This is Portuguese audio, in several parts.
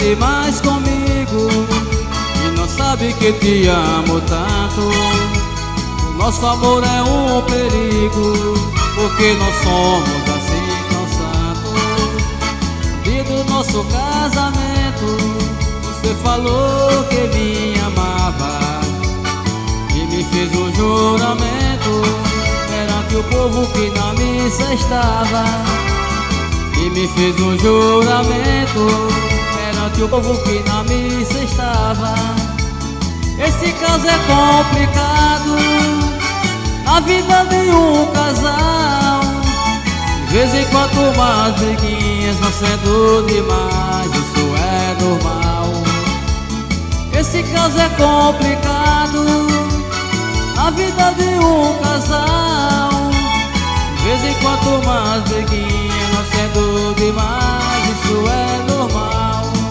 mente mais comigo e não sabe que te amo tanto. Nosso amor é um perigo, porque nós somos assim tão santos. No dia do nosso casamento, você falou que me amava e me fez um juramento perante o povo que na missa estava. E me fez um juramento perante o povo que na missa estava. Esse caso é complicado na vida de um casal. De vez em quando umas briguinhas, não sendo demais, isso é normal. Esse caso é complicado na vida de um casal. De vez em quando umas briguinhas, não sendo demais, isso é normal.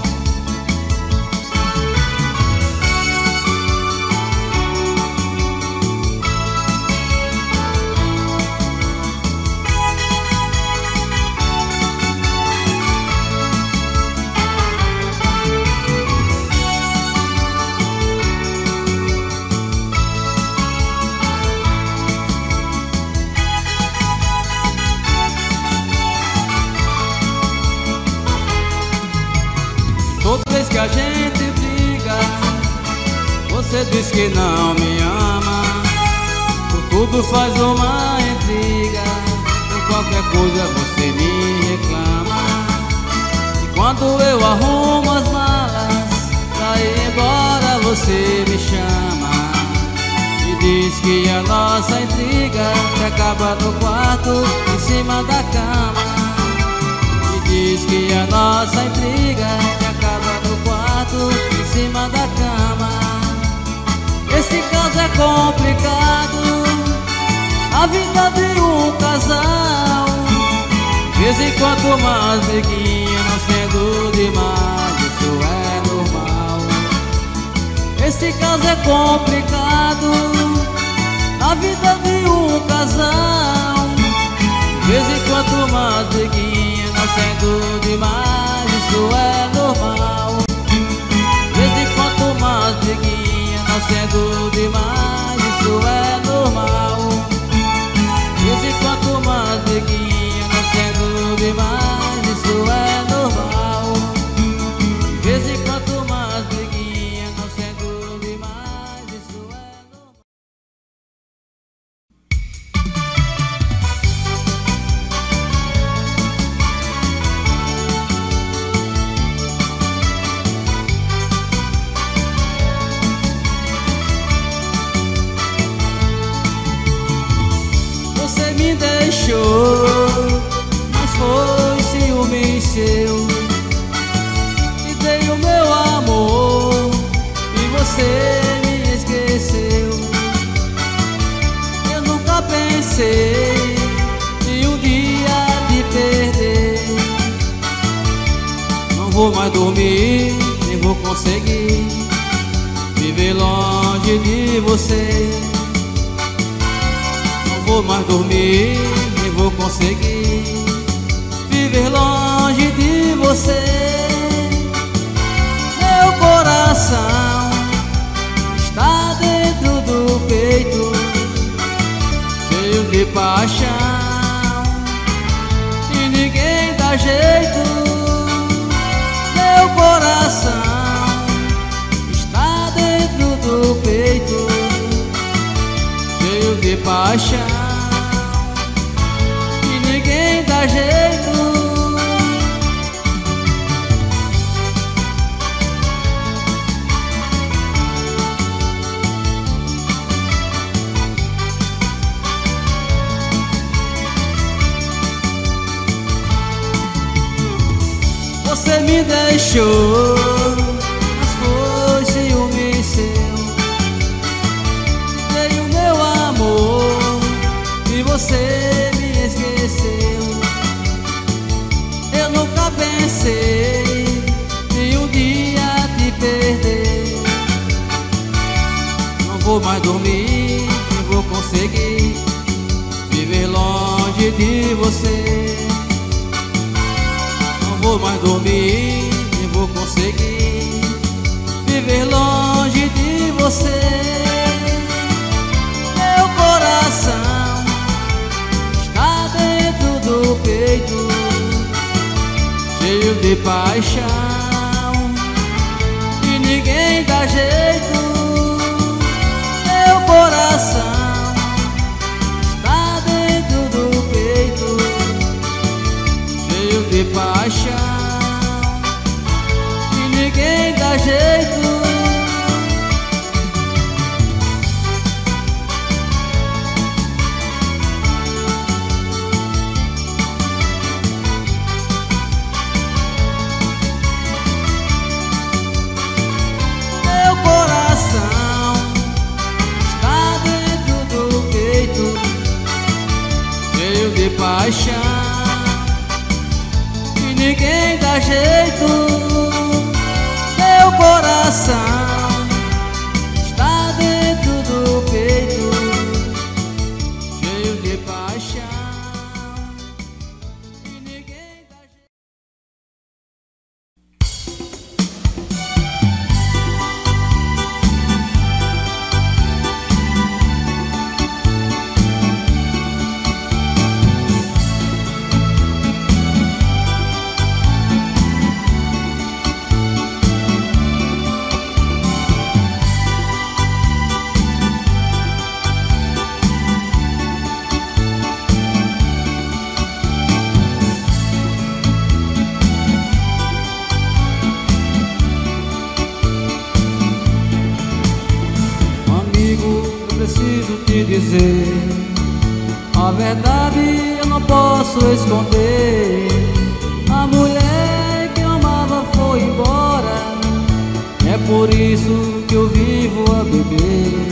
Toda vez que a gente briga, você diz que não me ama. Por tudo faz uma intriga, por qualquer coisa você me reclama. E quando eu arrumo as malas pra ir embora, você me chama e diz que a nossa intriga se acaba no quarto, em cima da cama. Diz que a nossa intriga se acaba no quarto, em cima da cama. Esse caso é complicado, a vida de um casal. De vez em quando umas briguinhas, não sendo demais, isso é normal. Esse caso é complicado, a vida de um casal. De vez em quando umas briguinhas, não sendo demais, isso é normal. De vez em quando umas briguinhas, não sendo demais, isso é normal. De vez em quando umas briguinhas, não sendo demais, isso é normal. De vez em quando umas briguinhas, não sendo demais, isso é normal. Me deixou, mas foi ciúme seu. Te dei o meu amor e você me esqueceu. Eu nunca pensei em um dia te perder. Não vou mais dormir, nem vou conseguir viver longe de você. Não vou mais dormir, nem vou conseguir viver longe de você. Meu coração está dentro do peito, cheio de paixão, e ninguém dá jeito. Meu coração está dentro do peito, cheio de paixão, e ninguém dá jeito. Você me deixou, mas foi ciúme seu. Dei o meu amor e você me esqueceu. Eu nunca pensei em um dia te perder. Não vou mais dormir, nem vou conseguir viver longe de você. Não vou mais dormir, nem vou conseguir de paixão e ninguém dá jeito. Meu coração está dentro do peito, cheio de paixão e ninguém dá jeito. De paixão e ninguém dá jeito. Meu coração está dentro do peito, cheio de paixão e ninguém dá jeito. Preciso te dizer a verdade, eu não posso esconder. A mulher que eu amava foi embora, é por isso que eu vivo a beber.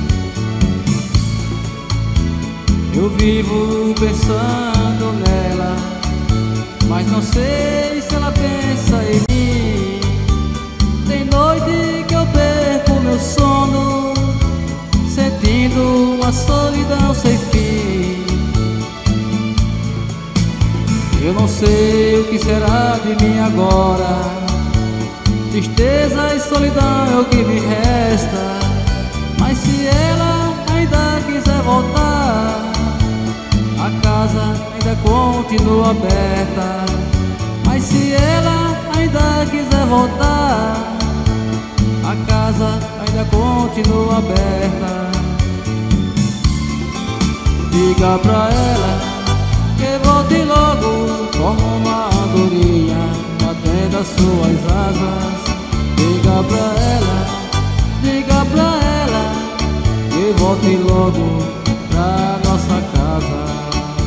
Eu vivo pensando nela, mas não sei se ela pensa em mim. Tem noite que eu perco meu sono, sentindo uma solidão sem fim. Eu não sei o que será de mim agora, tristeza e solidão é o que me resta. Mas se ela ainda quiser voltar, a casa ainda continua aberta. Mas se ela ainda quiser voltar, a casa ainda continua aberta. Diga pra ela que volte logo como uma andorinha batendo as suas asas. Diga pra ela que volte logo pra nossa casa.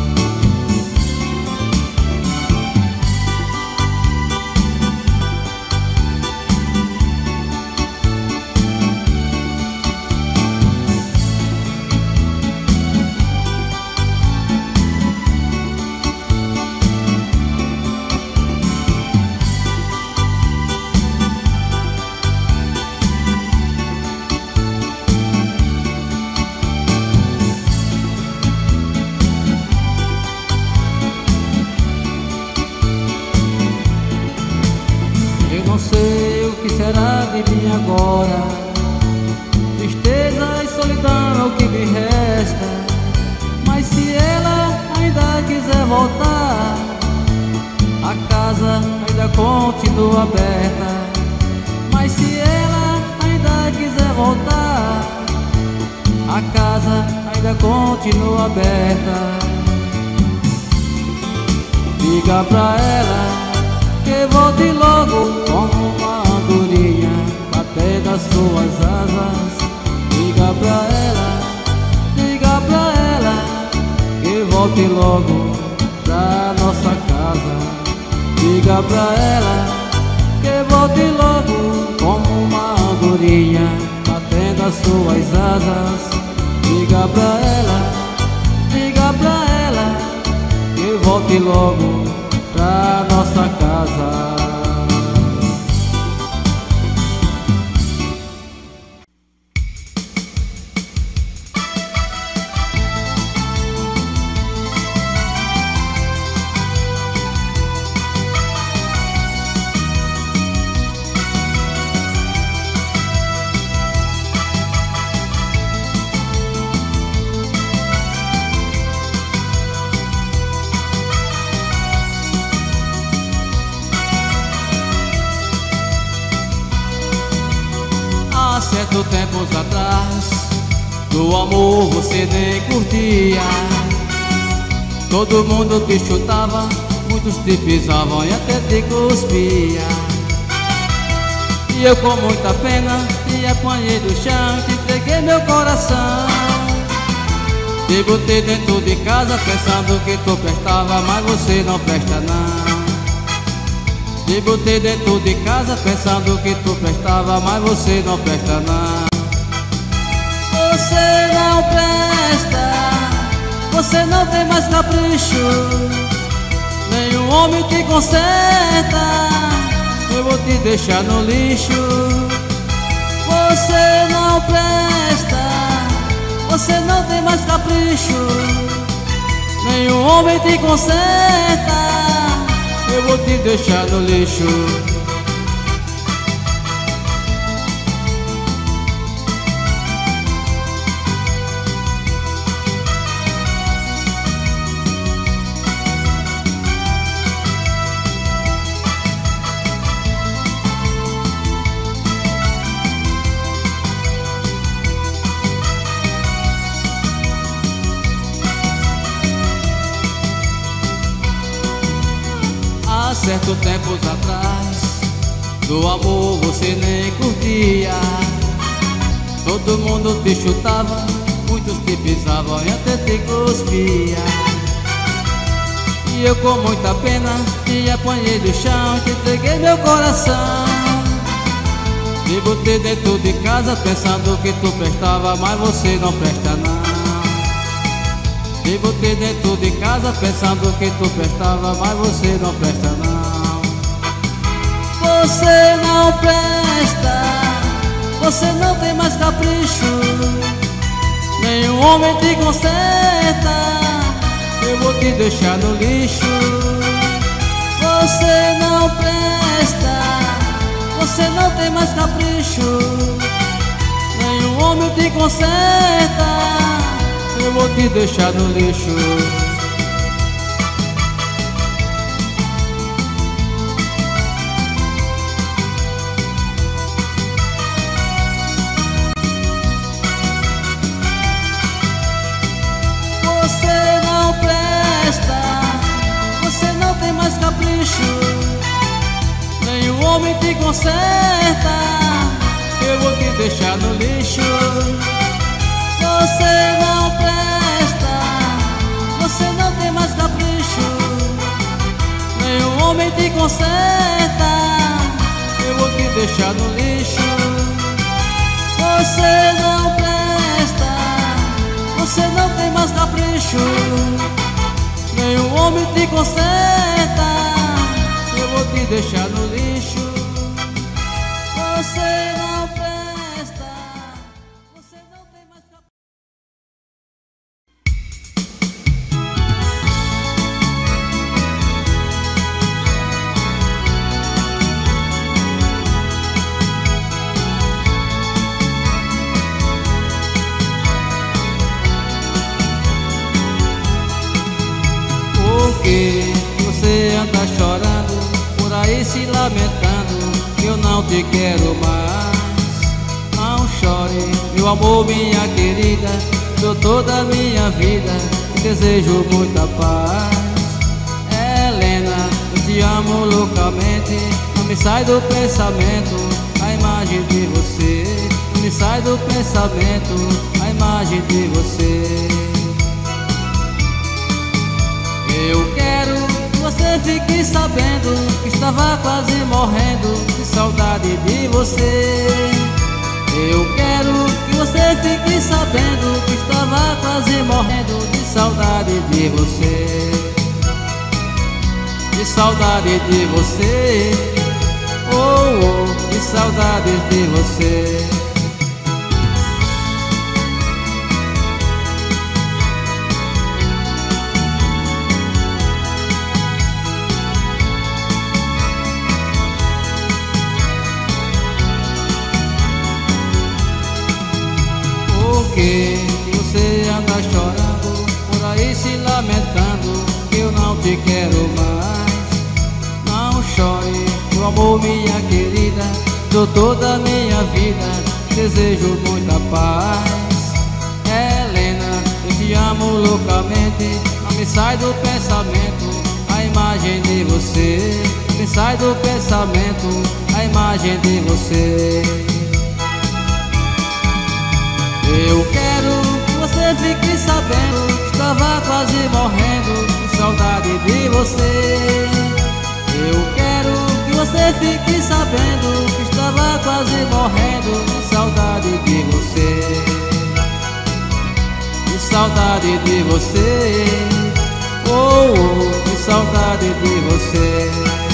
Não sei o que será de mim agora, tristeza e solidão é o que me resta. Mas se ela ainda quiser voltar, a casa ainda continua aberta. Mas se ela ainda quiser voltar, a casa ainda continua aberta. Diga pra ela que volte logo como uma andorinha batendo as suas asas. Diga pra ela que volte logo pra nossa casa. Diga pra ela que volte logo como uma andorinha batendo as suas asas. Diga pra ela que volte logo pra nossa casa. certo tempos atrás, do amor você nem curtia. Todo mundo te chutava, muitos te pisavam e até te cuspia. E eu com muita pena te apanhei do chão e te entreguei meu coração. Te botei dentro de casa pensando que tu prestava, mas você não presta não. Te botei dentro de casa pensando que tu prestava, mas você não presta não. Você não presta, você não tem mais capricho, nenhum homem te conserta, eu vou te deixar no lixo. Você não presta, você não tem mais capricho, nenhum homem te conserta, eu vou te deixar no lixo. Há certo tempos atrás, do amor você nem curtia. Todo mundo te chutava, muitos te pisavam e até te cuspia. E eu com muita pena te apanhei do chão e te entreguei meu coração. Te botei dentro de casa pensando que tu prestava, mas você não presta não. Te botei dentro de casa pensando que tu prestava, mas você não presta não. Você não presta, você não tem mais capricho, nenhum homem te conserta, eu vou te deixar no lixo. Você não presta, você não tem mais capricho, nenhum homem te conserta, eu vou te deixar no lixo. Você não presta, você não tem mais capricho, nenhum homem te conserta, eu vou te deixar no lixo. Você não presta, você não tem mais capricho, nenhum homem te conserta, eu vou te deixar no lixo. Você não presta, você não tem mais capricho, nenhum homem te conserta, eu vou te deixar no lixo. Você não presta, você não tem mais capricho. Por que você anda chorando, por aí se lamentando, que eu não te quero mais? Não chore, meu amor, minha querida, dou toda a minha vida, te desejo muita paz. Helena, eu te amo loucamente, não me sai do pensamento a imagem de você, não me sai do pensamento a imagem de você. Eu quero que você fique sabendo que estava quase morrendo de saudade de você. Eu quero que você fique sabendo que estava quase morrendo de saudade de você. De saudade de você, oh, oh, de saudade de você. Por que você anda chorando, por aí se lamentando, que eu não te quero mais? Não chore, meu amor, minha querida, dou toda a minha vida, desejo muita paz. Helena, eu te amo loucamente. Não me sai do pensamento a imagem de você. Me sai do pensamento a imagem de você. Eu quero que você fique sabendo, estava quase morrendo de saudade de você. Eu quero que você fique sabendo que estava quase morrendo de saudade de você. De saudade de você. Oh, oh, de saudade de você.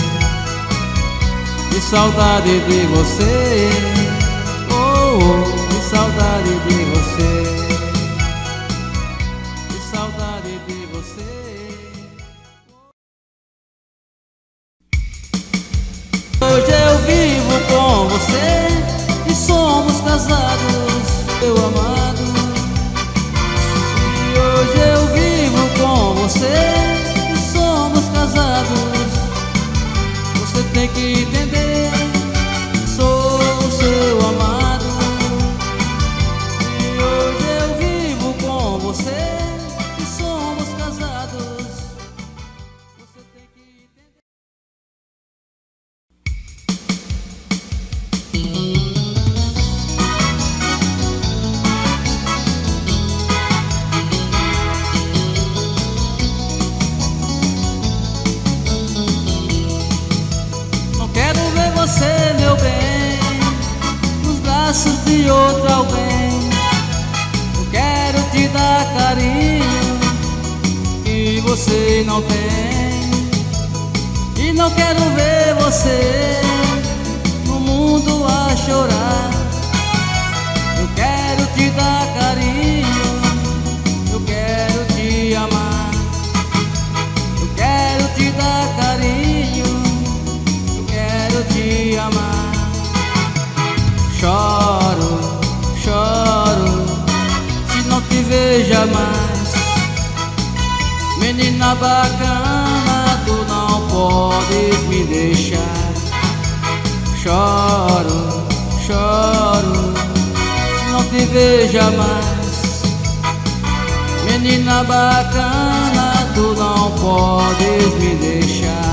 De saudade de você. Oh, oh, de saudade de você. De saudade de você. Hoje eu vivo com você e somos casados, meu amado. E hoje eu vivo com você e somos casados. Você tem que entender, sou o seu amado. E hoje eu vivo com você e somos casados. Você tem que entender. Você, meu bem, nos braços de outro alguém. Eu quero te dar carinho que você não tem. E não quero ver você no mundo a chorar. Eu quero te dar carinho, eu quero te amar. Eu quero te dar carinho, te amar. Choro, choro, se não te veja mais. Menina bacana, tu não podes me deixar. Choro, choro, se não te veja mais. Menina bacana, tu não podes me deixar.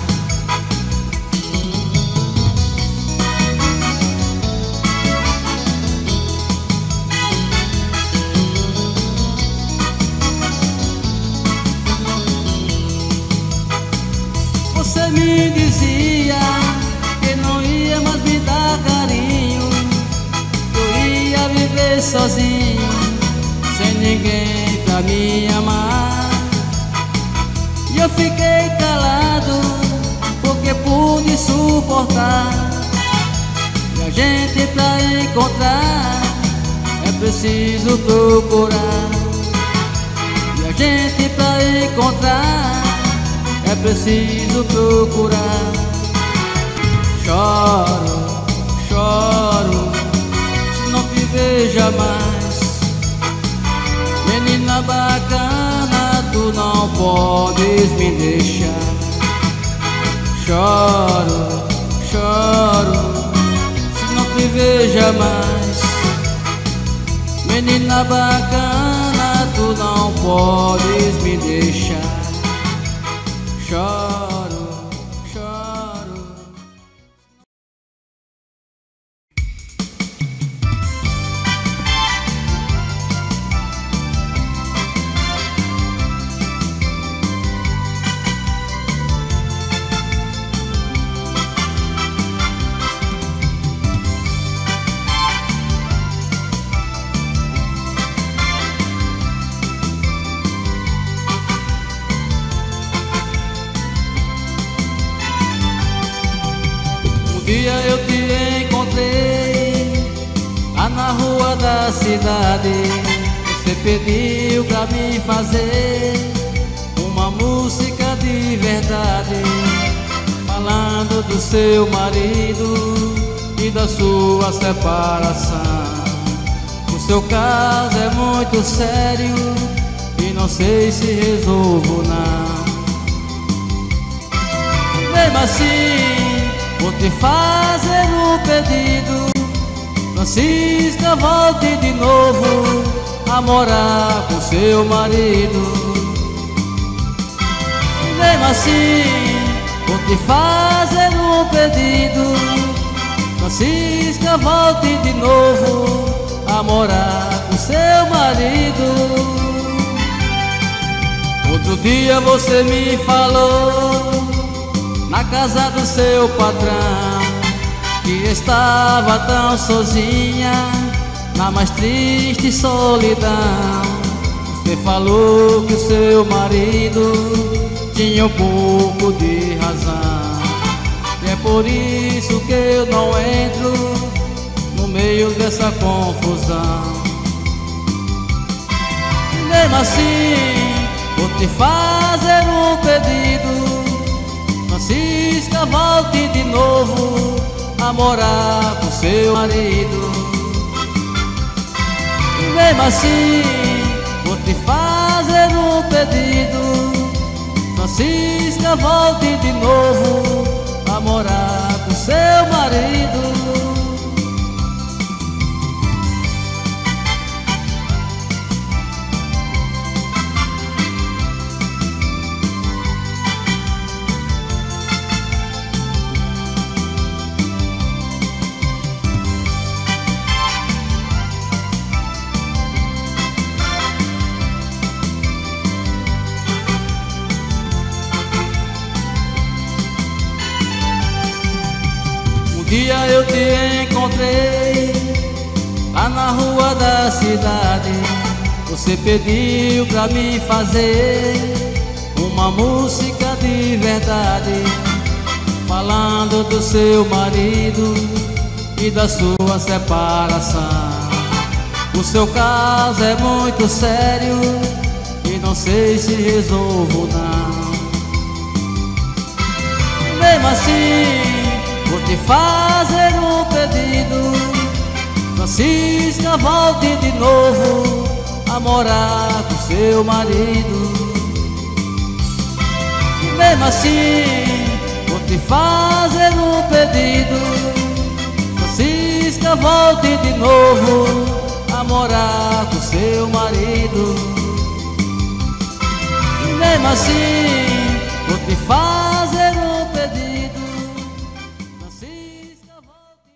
Você me dizia que não ia mais me dar carinho, que eu ia viver sozinho, sem ninguém pra me amar. E eu fiquei calado, porque pude suportar. E a gente pra encontrar é preciso procurar. E a gente pra encontrar é preciso procurar. Choro, choro, se não te veja mais. Menina bacana, tu não podes me deixar. Choro, choro, se não te veja mais. Menina bacana, tu não podes me deixar. Choro, choro. Um dia eu te encontrei lá na rua da cidade. Você pediu pra mim fazer uma música de verdade, falando do seu marido e da sua separação. O seu caso é muito sério e não sei se resolvo não. Mesmo assim, vou te fazer um pedido, Francisca, volte de novo a morar com seu marido. Mesmo assim, vou te fazer um pedido. Francisca, volte de novo a morar com seu marido. Outro dia você me falou na casa do seu patrão que estava tão sozinha, na mais triste solidão. Você falou que o seu marido tinha um pouco de razão, e é por isso que eu não entro no meio dessa confusão. E mesmo assim, vou te fazer um pedido. Francisca, volte de novo a morar com seu marido. E mesmo assim, vou te fazer um pedido. Francisca, volte de novo a morar com seu marido. Um dia eu te encontrei lá na rua da cidade. Você pediu pra mim fazer uma música de verdade, falando do seu marido e da sua separação. O seu caso é muito sério e não sei se resolvo não. Mesmo assim, vou te fazer um pedido. Francisca, volte de novo a morar com seu marido. Mesmo assim, vou te fazer um pedido. Francisca, volte de novo a morar com seu marido. Mesmo assim, vou te fazer um pedido. Francisca, volte.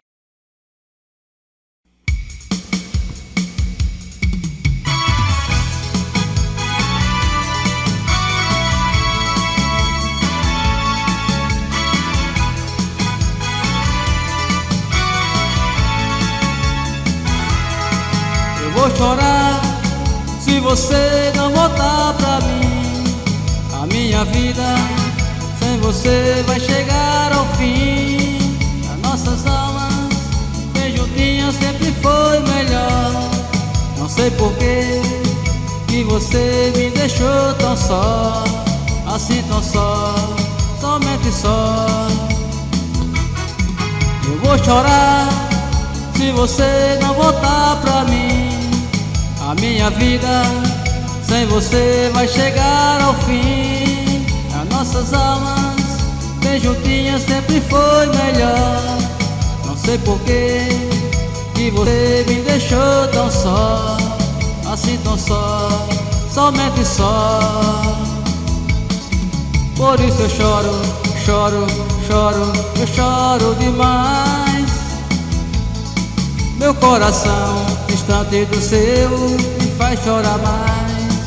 Eu vou chorar se você não voltar pra mim. A minha vida sem você vai chegar ao fim. As nossas almas bem juntinhas sempre foi melhor. Não sei porquê que você me deixou tão só, assim tão só, somente só. Eu vou chorar se você não voltar pra mim. A minha vida sem você vai chegar ao fim. As nossas almas bem juntinhas sempre foi melhor. Não sei porquê que você me deixou tão só, assim tão só, somente só. Por isso eu choro, choro, choro, eu choro demais. Meu coração distante do seu me faz chorar mais.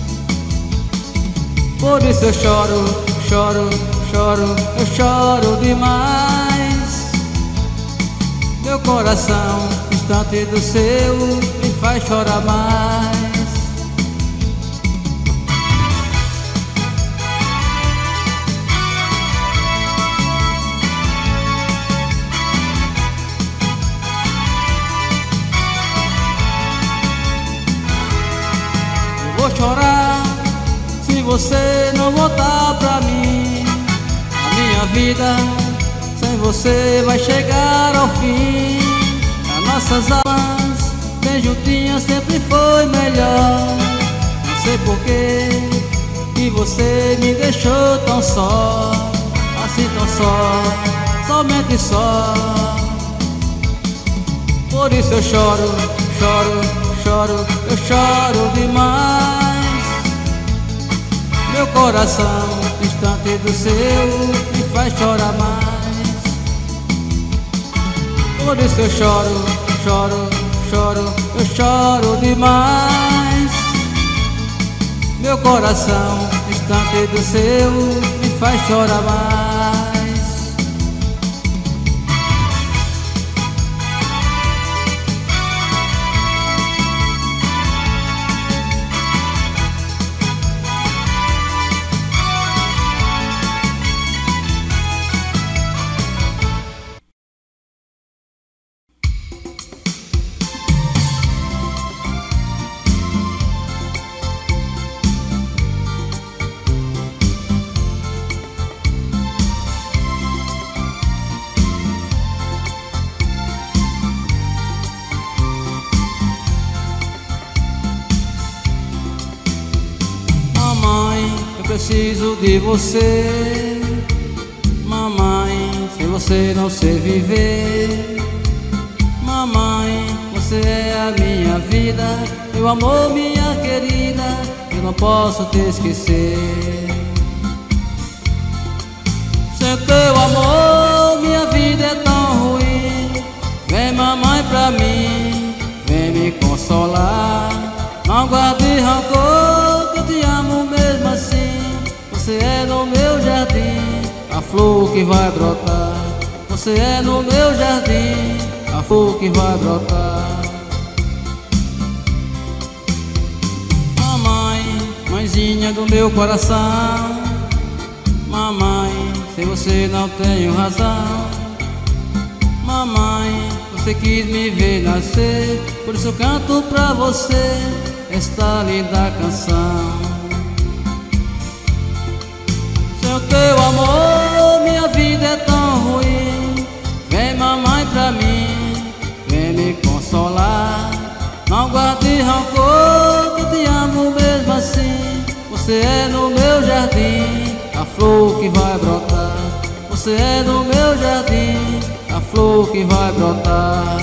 Por isso eu choro, choro, choro, eu choro demais. Meu coração distante do seu me faz chorar mais. Eu vou chorar se você não voltar pra mim. A minha vida sem você vai chegar ao fim. As nossas almas bem juntinhas sempre foi melhor. Não sei porquê que você me deixou tão só, assim tão só, somente só. Por isso eu choro, choro, choro, eu choro demais. Meu coração, distante do seu, me faz chorar mais. Por isso eu choro, choro, choro, eu choro demais. Meu coração, distante do seu, me faz chorar mais. Eu preciso de você, mamãe, se você não sei viver. Mamãe, você é a minha vida, meu amor, minha querida, eu não posso te esquecer. Sem teu amor, minha vida é tão ruim. Vem, mamãe, pra mim, vem me consolar. Não guarde rancor, que eu te amo mesmo assim. Você é no meu jardim, a flor que vai brotar. Você é no meu jardim, a flor que vai brotar. Mamãe, mãezinha do meu coração. Mamãe, sem você não tenho razão. Mamãe, você quis me ver nascer, por isso eu canto pra você esta linda canção. Sem o teu amor, minha vida é tão ruim. Vem, mamãe, pra mim, vem me consolar. Não guarde rancor, que eu te amo mesmo assim. Você é no meu jardim, a flor que vai brotar. Você é no meu jardim, a flor que vai brotar.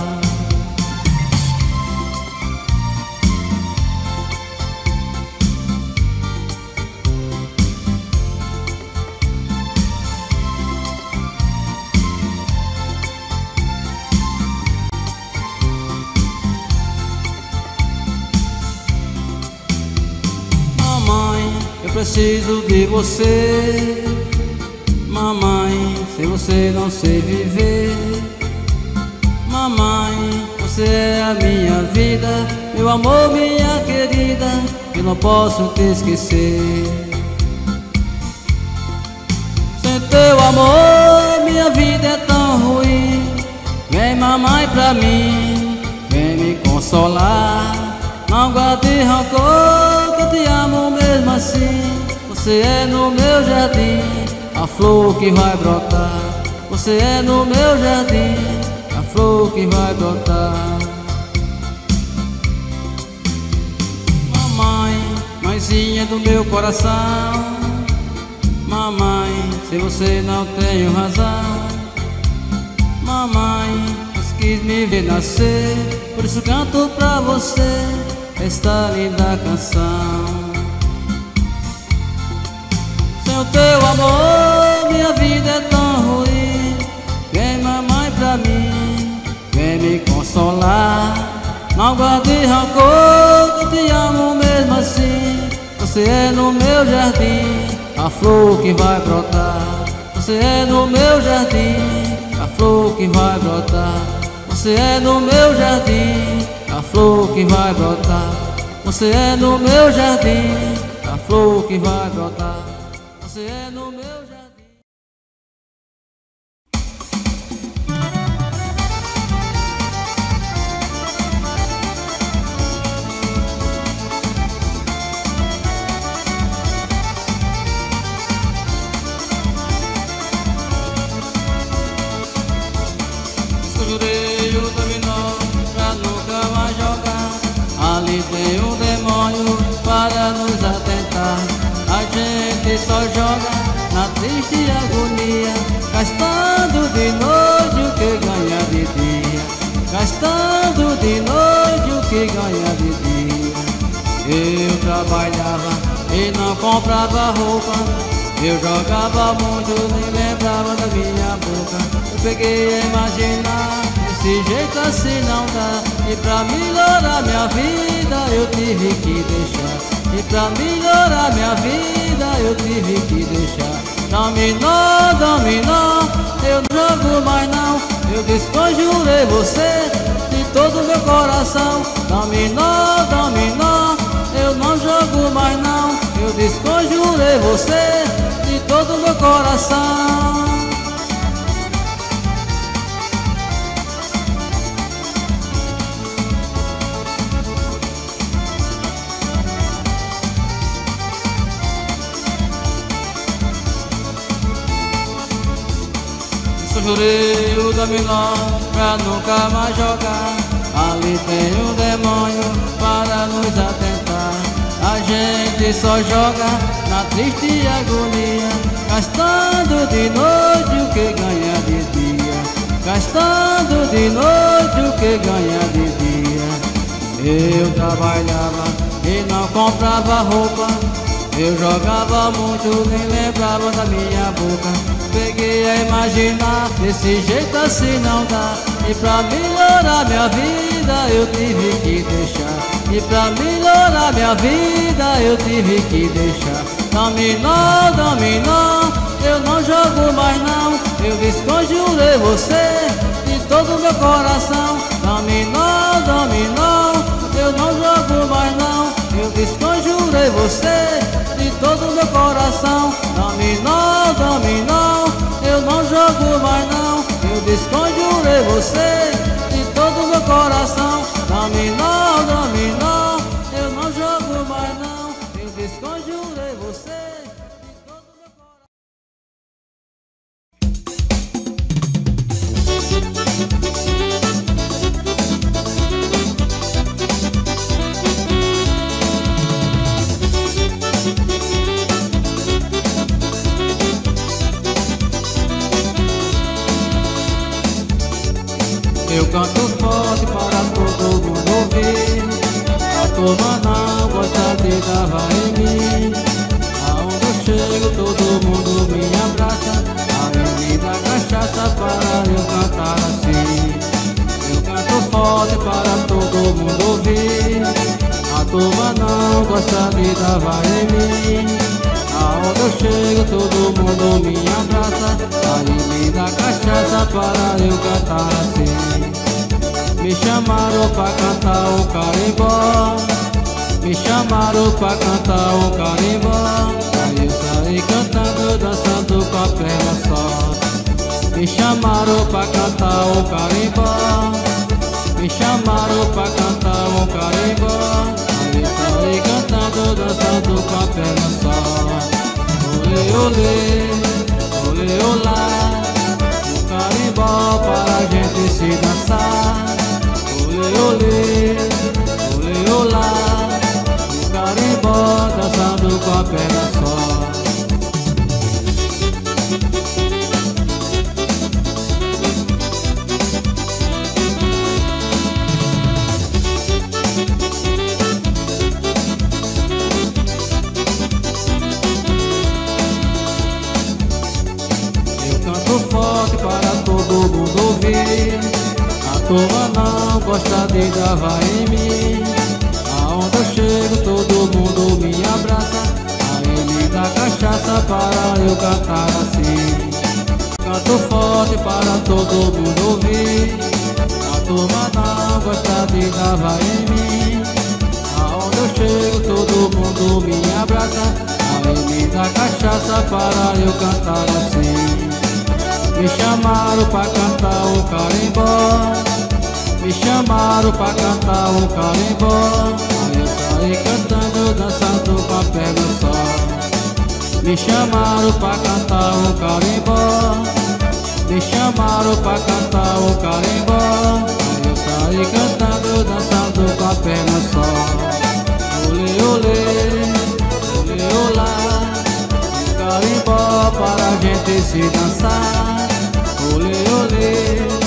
Eu preciso de você, mamãe, sem você não sei viver. Mamãe, você é a minha vida, meu amor, minha querida, eu não posso te esquecer. Sem teu amor, minha vida é tão ruim. Vem, mamãe, pra mim, vem me consolar. Não guarde rancor, que eu te amo mesmo assim. Você é no meu jardim, a flor que vai brotar. Você é no meu jardim, a flor que vai brotar. Mamãe, mãezinha do meu coração. Mamãe, sem você não tenho razão. Mamãe, você quis me ver nascer, por isso canto pra você esta linda canção. Sem o teu amor, minha vida é tão ruim. Vem, mamãe, pra mim, vem me consolar. Não guarde rancor, que eu te amo mesmo assim. Você é no meu jardim, a flor que vai brotar. Você é no meu jardim, a flor que vai brotar. Você é no meu jardim, a flor que vai brotar. Você é no meu jardim, a flor que vai brotar. Você é no meu jardim. Escolhurei o dominó pra nunca mais jogar. Ali tem um demônio para nos atentar. A gente só joga na triste agonia, gastando de noite o que ganha de dia, gastando de noite o que ganha de dia. Eu trabalhava e não comprava roupa, eu jogava muito, nem lembrava da minha boca. Eu peguei a imaginar, desse jeito assim não dá. E pra melhorar minha vida eu tive que deixar. E pra melhorar minha vida eu tive que deixar. Dominó, dominó, eu não jogo mais não. Eu desconjurei você de todo meu coração. Dominó, dominó, eu não jogo mais não. Eu desconjurei você de todo meu coração. Jurei o dominó pra nunca mais jogar. Ali tem um demônio para nos atentar. A gente só joga na triste agonia, gastando de noite o que ganha de dia. Gastando de noite o que ganha de dia. Eu trabalhava e não comprava roupa, eu jogava muito, nem lembrava da minha boca. Peguei a imaginar, desse jeito assim não dá. E pra melhorar minha vida eu tive que deixar. E pra melhorar minha vida eu tive que deixar. Dominó, dominó, eu não jogo mais não. Eu desconjurei você de todo meu coração. Dominó, dominó, eu não jogo mais não. Eu desconjurei você de todo meu coração. Dominó, dominó, eu não jogo mais não. Eu desconjurei você de todo meu coração. Dominó, dominó, eu não jogo mais não. Eu desconjurei você de todo meu coração. Eu canto forte para todo mundo ouvir. A turma não gosta de dar em mim. Aonde eu chego todo mundo me abraça. Aí me dá cachaça para eu cantar assim. Eu canto forte para todo mundo ouvir. A turma não gosta de dar em mim. Aonde eu chego todo mundo me abraça. Aí me dá cachaça para eu cantar assim. Me chamaram pra cantar um carimbó. Me chamaram pra cantar um carimbó. Aí eu saí cantando, dançando com a perna só. Me chamaram pra cantar um carimbó. Me chamaram pra cantar um carimbó. Aí eu saí cantando, dançando com a perna só. Olê, olê, olê, olá. Um carimbó para a gente se dançar. Olê, olê, olê, olá. Um carimbó dançando com a perna só. Eu canto forte para todo mundo ouvir. A turma não gosta de gravar em mim. Aonde eu chego todo mundo me abraça. Aí me dá cachaça para eu cantar assim. Canto forte para todo mundo ouvir. A turma não gosta de gravar em mim. Aonde eu chego todo mundo me abraça. Aí me dá cachaça para eu cantar assim. Me chamaram pra cantar um carimbó. Me chamaram pra cantar um carimbó. Aí eu saí cantando, dançando com a perna só. Me chamaram pra cantar um carimbó. Me chamaram pra cantar um carimbó. Aí eu saí cantando, dançando com a perna só. Olê, olê, olê, olá. Um carimbó para a gente se dançar. Olê, olê,